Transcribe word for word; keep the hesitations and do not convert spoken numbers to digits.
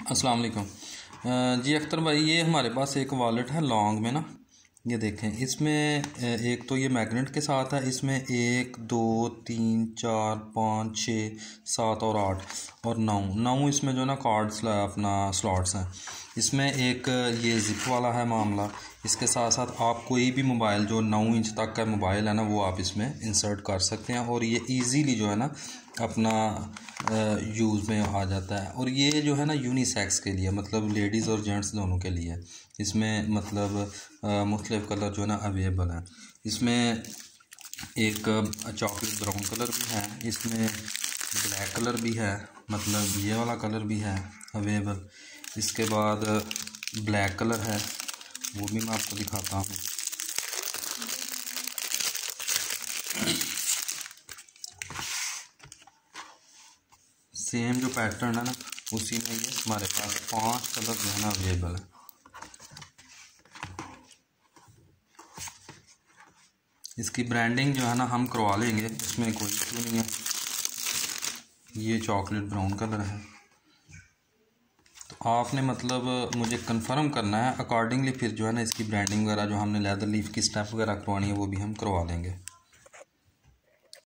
अस्सलाम वालेकुम। अ, जी अख्तर भाई, ये हमारे पास एक वॉलेट है लॉन्ग में ना, ये देखें। इसमें अ, एक तो ये मैग्नेट के साथ है। इसमें एक दो तीन चार पाँच छः सात और आठ और नौ नौ इसमें जो है ना कार्ड्स अपना स्लॉट्स हैं। इसमें एक ये ज़िप वाला है मामला। इसके साथ साथ आप कोई भी मोबाइल जो नौ इंच तक का मोबाइल है ना, वो आप इसमें इंसर्ट कर सकते हैं और ये इजीली जो है ना अपना यूज़ में आ जाता है। और ये जो है ना यूनिसेक्स के लिए, मतलब लेडीज़ और जेंट्स दोनों के लिए इसमें मतलब मुख्तलिफ़ कलर जो है ना अवेलेबल हैं। इसमें एक चॉकलेट ब्राउन कलर भी है, इसमें ब्लैक कलर भी है, मतलब ये वाला कलर भी है अवेलेबल। इसके बाद ब्लैक कलर है, वो भी मैं आपको दिखाता हूँ। सेम जो पैटर्न है ना, उसी में ये हमारे पास पांच कलर जो है ना अवेलेबल है। इसकी ब्रांडिंग जो है ना हम करवा लेंगे, इसमें कोई इशू नहीं है। ये चॉकलेट ब्राउन कलर है, तो आपने मतलब मुझे कंफर्म करना है अकॉर्डिंगली, फिर जो है ना इसकी ब्रांडिंग वगैरह जो हमने लेदर लीफ की स्टेप वगैरह करवानी है वो भी हम करवा लेंगे।